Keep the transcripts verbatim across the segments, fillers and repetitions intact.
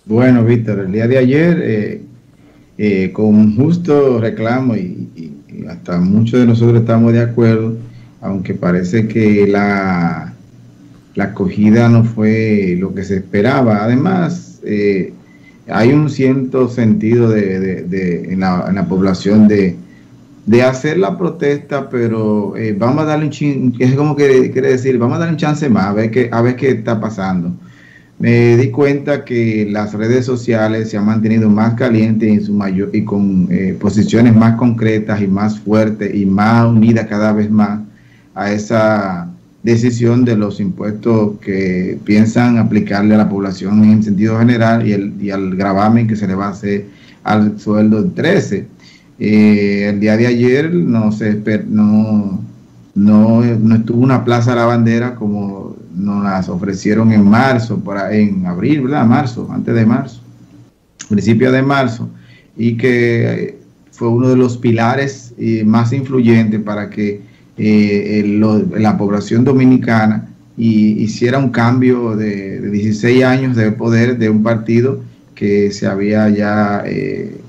Bueno, Víctor, el día de ayer, eh, eh, con justo reclamo y, y- y hasta muchos de nosotros estamos de acuerdo, aunque parece que la, la acogida no fue lo que se esperaba. Además, eh, hay un cierto sentido de, de- de- en la, en la población de, de hacer la protesta, pero eh, vamos a darle un chin, es como que quiere decir, vamos a darle un chance más, a ver qué, a ver qué está pasando. Me di cuenta que las redes sociales se han mantenido más calientes en su mayor, y con eh, posiciones más concretas y más fuertes y más unidas cada vez más a esa decisión de los impuestos que piensan aplicarle a la población en sentido general y, el, y al gravamen que se le va a hacer al sueldo del trece. Eh, el día de ayer no se esper- no, no, no estuvo una plaza de la bandera como nos las ofrecieron en marzo, por ahí, en abril, ¿verdad? Marzo, antes de marzo, principio de marzo, y que eh, fue uno de los pilares eh, más influyentes para que eh, el- lo- la población dominicana y, hiciera un cambio de, de dieciséis años de poder de un partido que se había ya eh,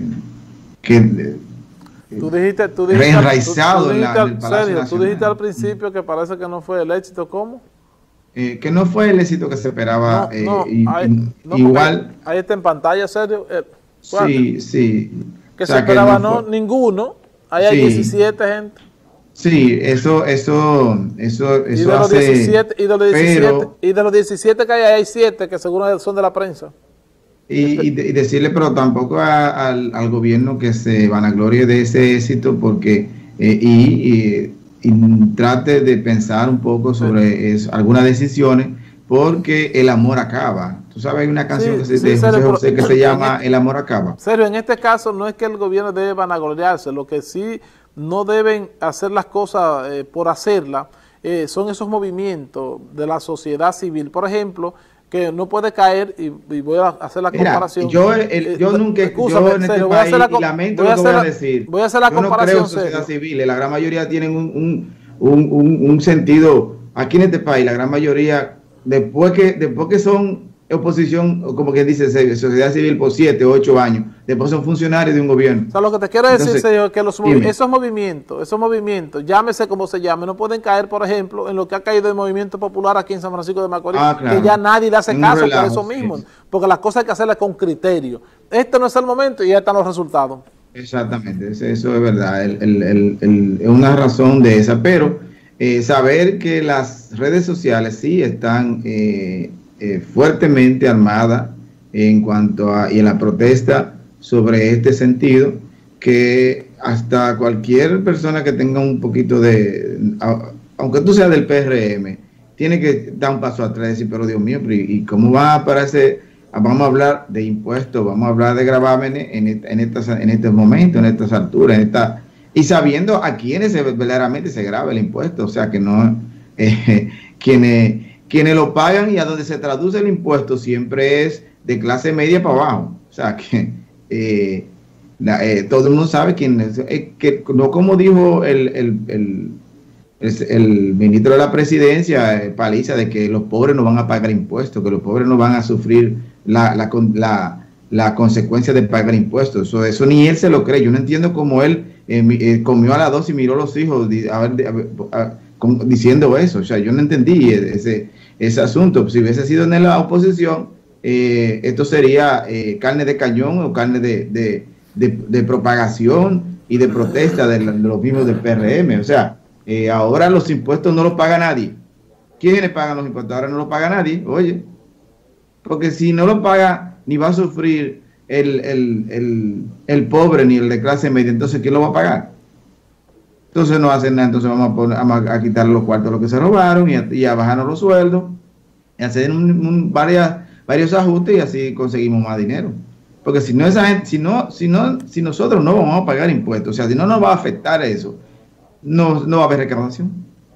que eh, Tú dijiste, tú dijiste, al- tú, tú reenraizado en, la, dijiste, en al- el Palacio Sergio, tú dijiste Nacional. al principio que parece que no fue el éxito, ¿cómo? Eh, que no fue el éxito que se esperaba. No, eh, no, y- hay, y- no, porque ahí, igual, ahí está en pantalla, Sergio. Eh, ¿cuál? sí, sí. O Que se sea, que esperaba, no no, fue. ninguno. Ahí hay Sí, diecisiete gente. sí, eso, eso, eso, Y eso de los hace. diecisiete, y de los diecisiete, Pero, y de los diecisiete que hay, hay siete que seguro son de la prensa. y, y de- y decirle, pero tampoco a- al, al gobierno que se vanaglorie de ese éxito, porque, eh, y, y- y trate de pensar un poco Sí, sobre eso, algunas decisiones, porque el amor acaba. Tú sabes, hay una canción sí, que se, sí, de José Sergio, pero José que se en llama este, El amor acaba. Sergio, en este caso no es que el gobierno debe vanagloriarse, lo que sí no deben hacer las cosas eh, por hacerlas, eh, son esos movimientos de la sociedad civil, por ejemplo, que no puede caer, y, y voy a hacer la Mira, comparación. yo, el- eh, yo la- nunca, Escúchame, yo en este Sergio, voy a hacer país, la, y co- lamento voy lo a que hacer voy a la, decir, voy a hacer la yo no creo comparación, en sociedad Sergio. civil, la gran mayoría tienen un, un, un, un- un sentido, aquí en este país, la gran mayoría, después que, después que son oposición, o como quien dice, se- sociedad civil por siete o ocho años, después son funcionarios de un gobierno. O sea, lo que te quiero decir, Entonces, Sergio, es que los movi- dime. esos movimientos, esos movimientos, llámese como se llame, no pueden caer, por ejemplo, en lo que ha caído el movimiento popular aquí en San Francisco de Macorís, Ah, que claro, ya nadie le hace en un caso por relajo, eso sí, mismo, sí. porque las cosas hay que hacerlas con criterio. Este no es el momento y ya están los resultados. Exactamente, eso, eso es verdad, el- el- el- el- es una razón de esa, pero eh, saber que las redes sociales sí están eh, eh, fuertemente armadas en cuanto a y en la protesta sobre este sentido, que hasta cualquier persona que tenga un poquito de, a- aunque tú seas del P R M, tiene que dar un paso atrás y decir, pero Dios mío, pero ¿y y cómo va a aparecer? Vamos a hablar de impuestos, vamos a hablar de gravámenes en, et- en, estas, en este momento, en estas alturas, en esta, y sabiendo a quiénes se, verdaderamente se grava el impuesto, o sea que no, eh, quienes, quienes lo pagan y a donde se traduce el impuesto siempre es de clase media para abajo, o sea que eh, la- eh, todo el mundo sabe quién es, eh, que no como dijo el, el, el es el ministro de la presidencia, eh, Paliza, de que los pobres no van a pagar impuestos, que los pobres no van a sufrir la, la, la, la consecuencia de pagar impuestos. Eso, eso ni él se lo cree. Yo no entiendo cómo él eh, eh, comió a las dos y miró a los hijos di, a ver, a ver, a, con, diciendo eso. O sea, yo no entendí ese, ese asunto. Si hubiese sido en la oposición, eh, esto sería eh, carne de cañón o carne de, de, de, de propagación y de protesta de, de los mismos del P R M. O sea, Eh, ahora los impuestos no los paga nadie. ¿Quiénes pagan los impuestos? Ahora no los paga nadie, oye. Porque si no lo paga, ni va a sufrir el, el, el, el pobre ni el de clase media, entonces ¿quién lo va a pagar? Entonces no hacen nada, entonces vamos a, poner, vamos a quitar los cuartos de lo que se robaron y a, y a bajarnos los sueldos, y hacer un, un, varias, varios ajustes y así conseguimos más dinero. Porque si no, esa gente, si no, si no, si nosotros no vamos a pagar impuestos, o sea, si no nos va a afectar eso, no, no va a haber recaudación.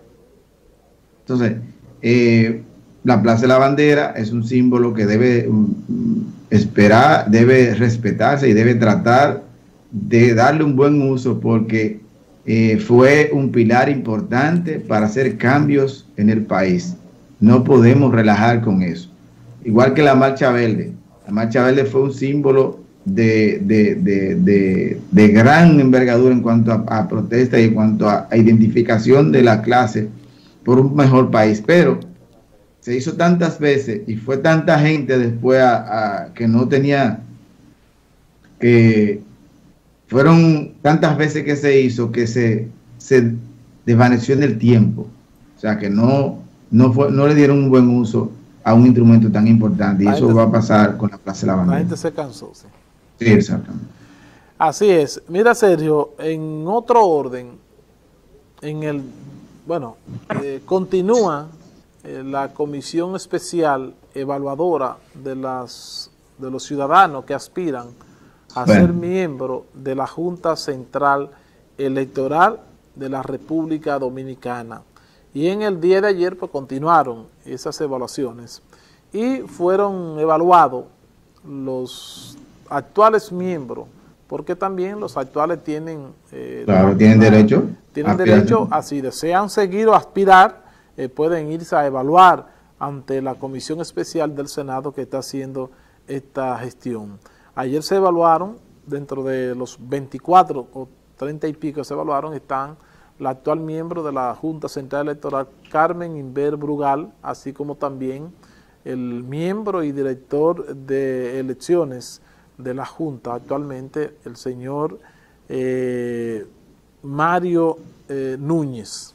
Entonces, eh, la Plaza de la Bandera es un símbolo que debe um, esperar, debe respetarse y debe tratar de darle un buen uso, porque eh, fue un pilar importante para hacer cambios en el país. No podemos relajar con eso. Igual que la Marcha Verde. La Marcha Verde fue un símbolo de, de, de, de, de gran envergadura en cuanto a, a protesta y en cuanto a, a identificación de la clase por un mejor país, pero se hizo tantas veces y fue tanta gente después a, a, que no tenía, que fueron tantas veces que se hizo que se, se desvaneció en el tiempo, o sea que no, no, fue, no le dieron un buen uso a un instrumento tan importante, y eso va a pasar con la Plaza de la Bandera. La gente se cansó, sí. Sí, exactamente. Así es. Mira, Sergio, en otro orden, en el, bueno, eh, continúa eh, la comisión especial evaluadora de las de los ciudadanos que aspiran a bueno. ser miembro de la Junta Central Electoral de la República Dominicana. Y en el día de ayer pues continuaron esas evaluaciones y fueron evaluados los actuales miembros, porque también los actuales tienen eh, claro, la, tienen derecho tienen a derecho a, si desean seguir o aspirar, eh, pueden irse a evaluar ante la comisión especial del Senado que está haciendo esta gestión. Ayer se evaluaron, dentro de los veinticuatro o treinta y pico se evaluaron, están la actual miembro de la Junta Central Electoral, Carmen Inver Brugal, así como también el miembro y director de elecciones de la Junta actualmente, el señor eh, Mario eh, Núñez.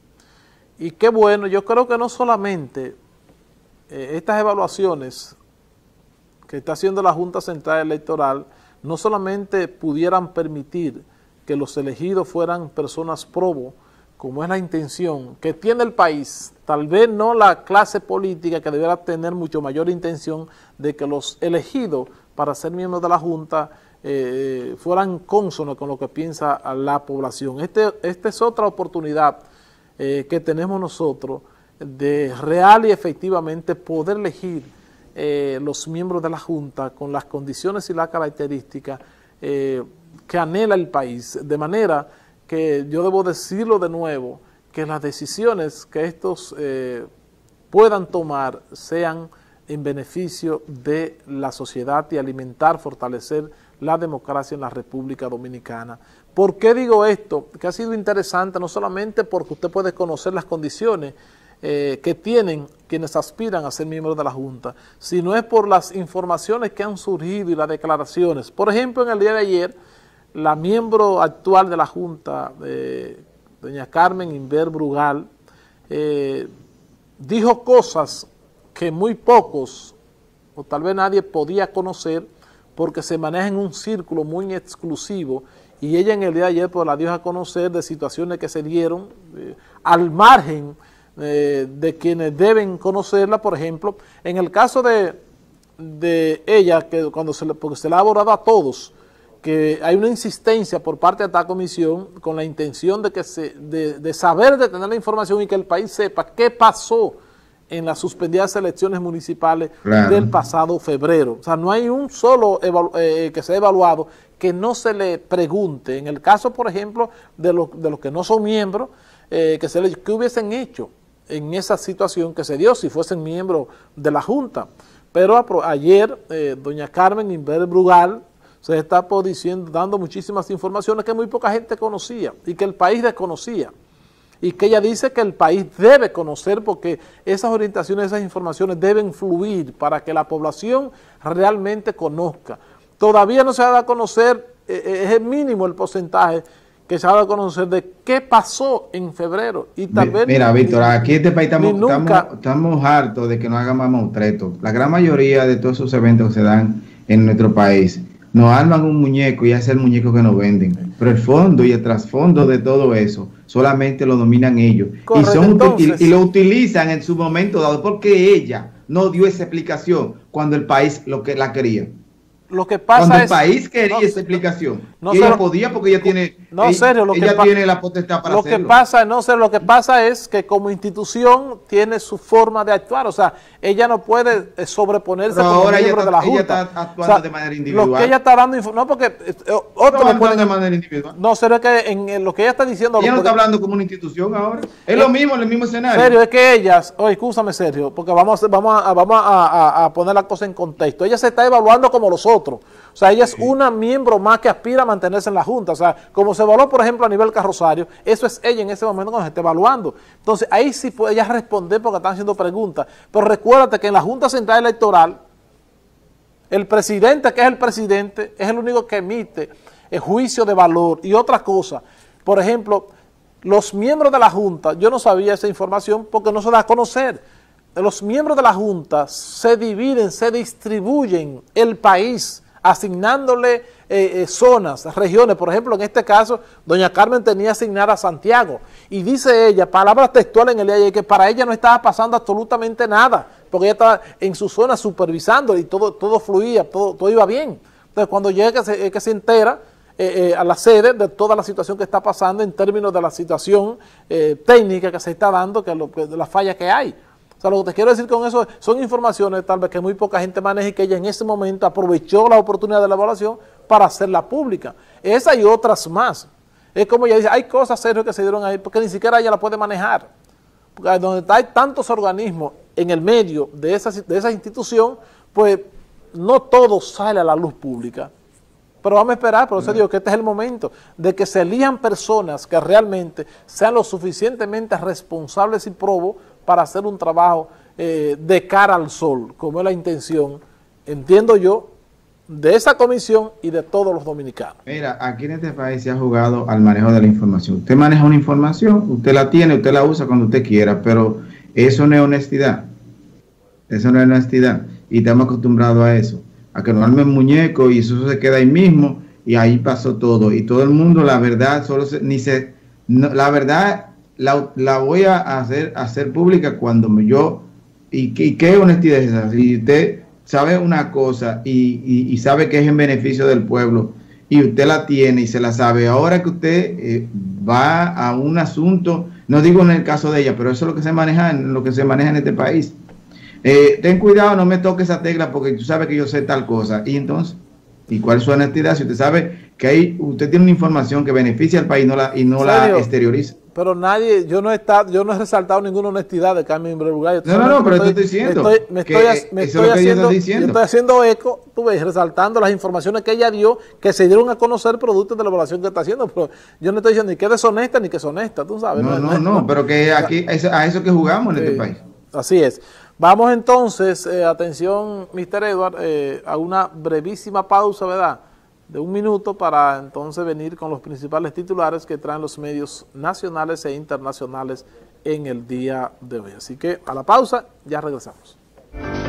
Y qué bueno, yo creo que no solamente eh, estas evaluaciones que está haciendo la Junta Central Electoral, no solamente pudieran permitir que los elegidos fueran personas probos, como es la intención que tiene el país, tal vez no la clase política, que deberá tener mucho mayor intención de que los elegidos para ser miembros de la Junta eh, fueran cónsonos con lo que piensa la población. Este, esta es otra oportunidad eh, que tenemos nosotros de real y efectivamente poder elegir eh, los miembros de la Junta con las condiciones y las características eh, que anhela el país, de manera que yo debo decirlo de nuevo, que las decisiones que estos eh, puedan tomar sean en beneficio de la sociedad y alimentar, fortalecer la democracia en la República Dominicana. ¿Por qué digo esto? Que ha sido interesante no solamente porque usted puede conocer las condiciones eh, que tienen quienes aspiran a ser miembros de la Junta, sino es por las informaciones que han surgido y las declaraciones. Por ejemplo, en el día de ayer, la miembro actual de la Junta, eh, doña Carmen Inver Brugal, eh, dijo cosas que muy pocos, o tal vez nadie podía conocer, porque se maneja en un círculo muy exclusivo, y ella en el día de ayer pues, la dio a conocer de situaciones que se dieron eh, al margen eh, de quienes deben conocerla. Por ejemplo, en el caso de, de ella, que cuando se le, porque se le ha abordado a todos, que hay una insistencia por parte de esta comisión con la intención de, que se, de, de saber, de tener la información y que el país sepa qué pasó en las suspendidas elecciones municipales claro. del pasado febrero. O sea, no hay un solo eh, que se ha evaluado que no se le pregunte. En el caso, por ejemplo, de los, de los que no son miembros, eh, que se le, ¿qué hubiesen hecho en esa situación que se dio si fuesen miembros de la Junta? Pero ayer, eh, doña Carmen Inver Brugal se está diciendo, dando muchísimas informaciones que muy poca gente conocía y que el país desconocía. Y que ella dice que el país debe conocer porque esas orientaciones, esas informaciones deben fluir para que la población realmente conozca. Todavía no se ha dado a conocer, eh, es el mínimo el porcentaje que se ha dado a conocer de qué pasó en febrero. Y tal vez Mira, ni, Víctor, aquí en este país estamos, nunca, estamos, estamos hartos de que nos hagan más mamotretos. La gran mayoría de todos esos eventos que se dan en nuestro país nos arman un muñeco y hacen el muñeco que nos venden, pero el fondo y el trasfondo de todo eso solamente lo dominan ellos. Correcto, y, son, entonces, y, y lo utilizan en su momento dado porque ella no dio esa explicación cuando el país lo que la quería. lo que pasa Cuando el es, país quería no, esa explicación, no, y ella no, podía porque ella tiene, no, ella, serio, lo ella que tiene la potestad para lo hacerlo. que pasa, no sé, lo que pasa es que como institución tiene su forma de actuar, o sea, ella no puede eh, sobreponerse Pero como ahora ella miembro está, de la ella Junta. está actuando O sea, de manera individual. lo que ella está dando, info- no porque eh, No otro va le pueden- actuando de manera individual. no, serio, es que en, en lo que ella está diciendo, Ella lo no está puede- hablando como una institución ahora. Es Eh, lo mismo, en el mismo escenario. Serio, es que ellas, oye, escúchame, Sergio, porque vamos, a, hacer- vamos, a, vamos a, a- a poner la cosa en contexto. Ella se está evaluando como los otros. O sea, ella es Sí. una miembro más que aspira a mantenerse en la Junta. O sea, como se evaluó, por ejemplo, a nivel Carrosario, eso es ella en ese momento cuando se está evaluando. Entonces, ahí sí puede ella responder porque están haciendo preguntas. Pero recuérdate que en la Junta Central Electoral, el presidente, que es el presidente, es el único que emite el juicio de valor y otra cosa. Por ejemplo, los miembros de la Junta, yo no sabía esa información porque no se da a conocer. Los miembros de la Junta se dividen, se distribuyen el país, asignándole eh, eh, zonas, regiones. Por ejemplo, en este caso, doña Carmen tenía asignada a Santiago. Y dice ella, palabras textuales en el día de ayer, que para ella no estaba pasando absolutamente nada, porque ella estaba en su zona supervisando y todo, todo fluía, todo, todo iba bien. Entonces, cuando llega, que se, que se entera eh, eh, a la sede de toda la situación que está pasando en términos de la situación eh, técnica que se está dando, que, lo, que de la falla que hay. O sea, lo que te quiero decir con eso son informaciones tal vez que muy poca gente maneja y que ella en ese momento aprovechó la oportunidad de la evaluación para hacerla pública. Esa y otras más. Es como ella dice, hay cosas serias que se dieron ahí porque ni siquiera ella la puede manejar. Porque donde hay tantos organismos en el medio de esa, de esa institución, pues no todo sale a la luz pública. Pero vamos a esperar, por eso digo que este es el momento de que se elijan personas que realmente sean lo suficientemente responsables y probos para hacer un trabajo eh, de cara al sol, como es la intención, entiendo yo, de esa comisión y de todos los dominicanos. Mira, aquí en este país se ha jugado al manejo de la información. Usted maneja una información, usted la tiene, usted la usa cuando usted quiera, pero eso no es honestidad. Eso no es honestidad. Y estamos acostumbrados a eso, a que nos armen muñecos y eso se queda ahí mismo y ahí pasó todo. Y todo el mundo, la verdad, solo se, ni se, no, la verdad la, la voy a hacer, a hacer pública cuando me, yo, y, y qué honestidad es esa. Si usted sabe una cosa y, y, y sabe que es en beneficio del pueblo y usted la tiene y se la sabe, ahora que usted eh, va a un asunto, no digo en el caso de ella, pero eso es lo que se maneja en lo que se maneja en este país. Eh, ten cuidado, no me toques esa tecla porque tú sabes que yo sé tal cosa. Y entonces, ¿y cuál es su honestidad? Si usted sabe que hay, usted tiene una información que beneficia al país no la, y no la exterioriza. Pero nadie, yo no he estado, yo no he resaltado ninguna honestidad de Carmen Brulgay. No, no, no, pero estoy, estoy diciendo. Me estoy, me que estoy, me eso estoy es lo que haciendo, yo estoy diciendo. yo estoy haciendo eco, tú ves, resaltando las informaciones que ella dio, que se dieron a conocer productos de la evaluación que está haciendo, pero yo no estoy diciendo ni que es deshonesta ni que es honesta, tú sabes. No, no, no, no, no, pero que aquí, a eso, a eso que jugamos en sí, este país. Así es. Vamos entonces, eh, atención, mister Edward, eh, a una brevísima pausa, ¿verdad?, de un minuto para entonces venir con los principales titulares que traen los medios nacionales e internacionales en el día de hoy. Así que a la pausa, ya regresamos.